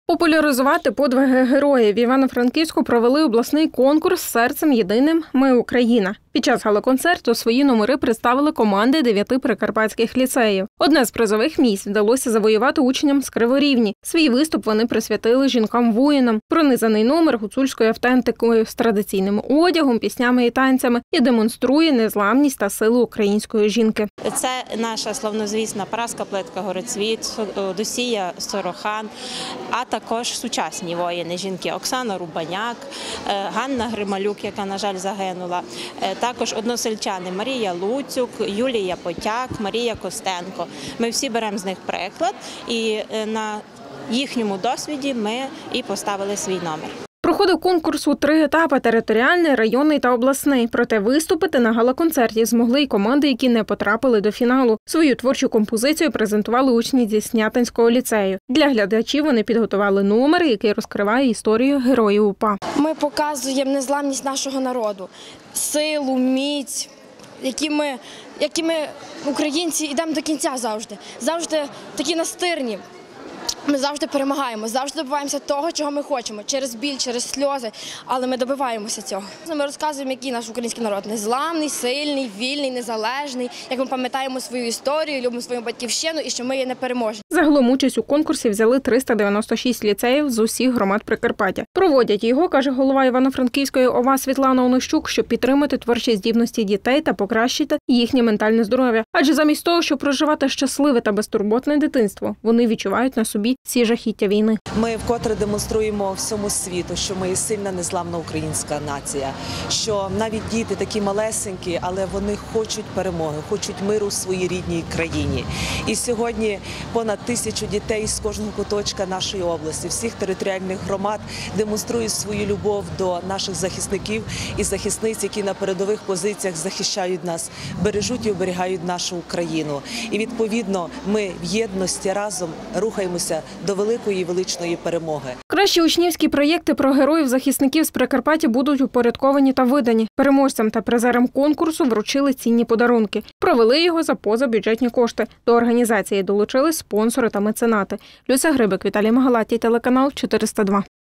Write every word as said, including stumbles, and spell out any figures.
Популяризувати подвиги героїв. В Івано-Франківську провели обласний конкурс «Серцем єдиним. Ми Україна». Під час гала-концерту свої номери представили команди дев'яти прикарпатських ліцеїв. Одне з призових місць вдалося завоювати учням з Криворівні. Свій виступ вони присвятили жінкам-воїнам. Пронизаний номер гуцульською автентикою, з традиційним одягом, піснями і танцями і демонструє незламність та силу української жінки. Це наша славнозвісна Праска Плитка Горецвіт, Досія Сорохан, а також сучасні воїни жінки Оксана Рубаняк, Ганна Грималюк, яка, на жаль, загинула. Також односельчани Марія Луцюк, Юлія Потяк, Марія Костенко. Ми всі беремо з них приклад і на їхньому досвіді ми і поставили свій номер. Проходив конкурс у три етапи – територіальний, районний та обласний. Проте виступити на гала-концерті змогли й команди, які не потрапили до фіналу. Свою творчу композицію презентували учні зі Снятинського ліцею. Для глядачів вони підготували номер, який розкриває історію героїв УПА. Ми показуємо незламність нашого народу, силу, міць, які ми, які ми українці, йдемо до кінця завжди. Завжди такі настирні. Ми завжди перемагаємо, завжди добиваємося того, чого ми хочемо, через біль, через сльози, але ми добиваємося цього. Ми розказуємо, який наш український народ – незламний, сильний, вільний, незалежний, як ми пам'ятаємо свою історію, любимо свою батьківщину і що ми є непереможні. Загалом участь у конкурсі взяли триста дев'яносто шість ліцеїв з усіх громад Прикарпаття. Проводять його, каже голова Івано-Франківської ОВА Світлана Онощук, щоб підтримати творчі здібності дітей та покращити їхнє ментальне здоров'я. Адже замість того, щоб проживати щасливе та безтурботне дитинство, вони відчувають на собі ці жахіття війни. Ми вкотре демонструємо всьому світу, що ми сильна, незламна українська нація, що навіть діти такі малесенькі, але вони хочуть перемоги, хочуть миру в своїй рідній країні. І сьогодні понад тисячу дітей з кожного куточка нашої області, всіх територіальних громад демонструють свою любов до наших захисників і захисниць, які на передових позиціях захищають нас, бережуть і оберігають нашу Україну. І відповідно ми в єдності разом рухаємося до великої і величної перемоги. Кращі учнівські проєкти про героїв-захисників з Прикарпаття будуть упорядковані та видані. Переможцям та призерам конкурсу вручили цінні подарунки. Провели його за позабюджетні кошти. До організації долучились спонсори та меценати. Люся Грибик, Віталій Магалатій, телеканал чотириста два.